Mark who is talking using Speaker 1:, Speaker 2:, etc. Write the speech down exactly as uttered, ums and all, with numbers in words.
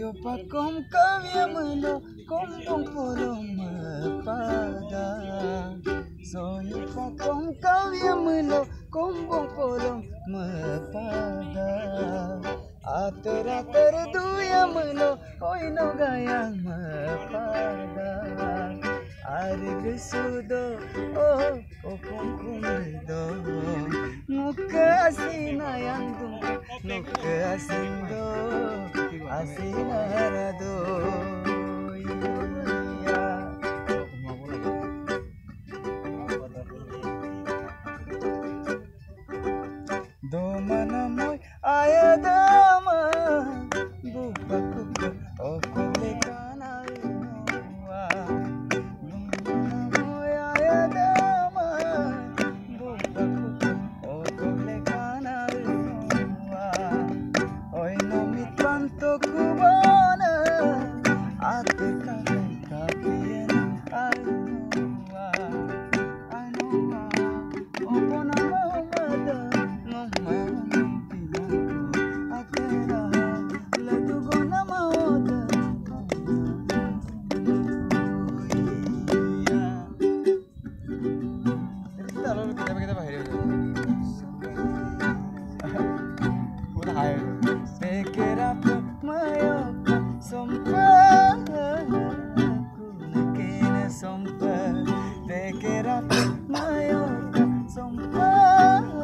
Speaker 1: pakom kawiamelo kumpong pulong mapada. Soyo pakom kawiamelo kumpong pulong mapada. Ater ater duyamelo oino gayang mapada. Arig sudo oh okong kumdo muka asinayang dum muka asindo asinarado do manamoy ayadama bubakuko okole kana inoa manamoy ayadama bubakuko okole kana inoa oy no mitranto kubana ate kakay kakien anoa anoa opona mamada Take it up, my own, some fun.